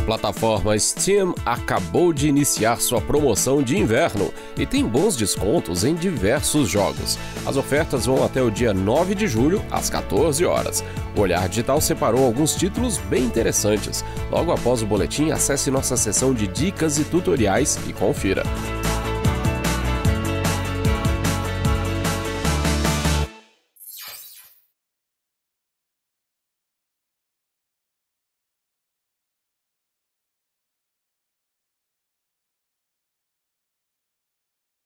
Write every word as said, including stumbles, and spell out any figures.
plataforma Steam acabou de iniciar sua promoção de inverno e tem bons descontos em diversos jogos. As ofertas vão até o dia nove de julho, às quatorze horas. O Olhar Digital separou alguns títulos bem interessantes. Logo após o boletim, acesse nossa seção de dicas e tutoriais e confira.